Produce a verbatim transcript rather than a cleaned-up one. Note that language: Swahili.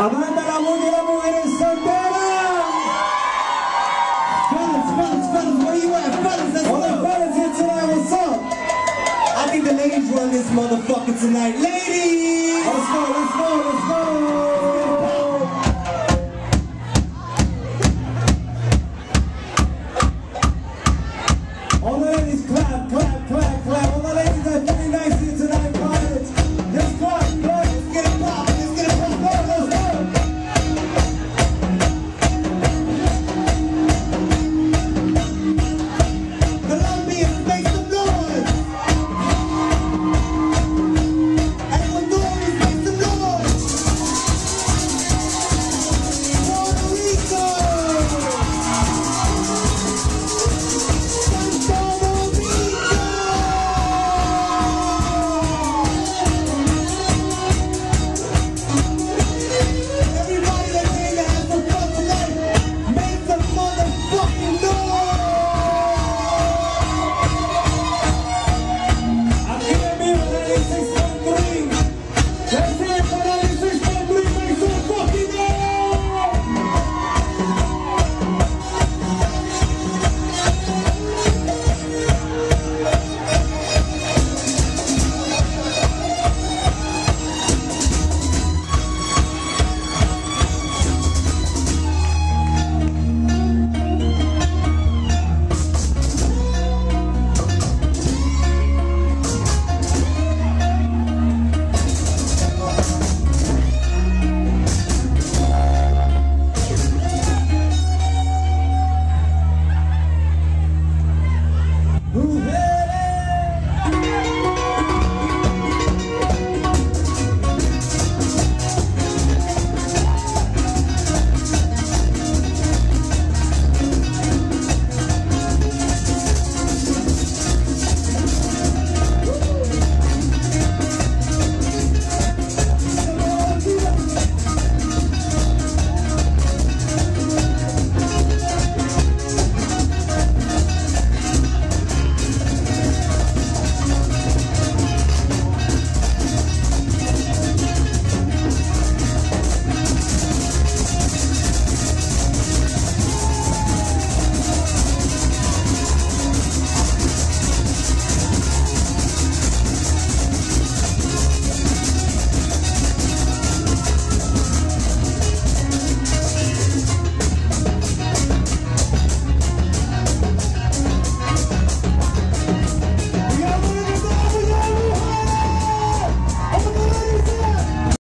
Aguanta la voz de las mujeres solteras. Fellas, fellas, fellas, where you at? Fellas, let's go. All the fellas here tonight, what's up? I think the ladies run this motherfucker tonight. Ladies! Let's go, let's go.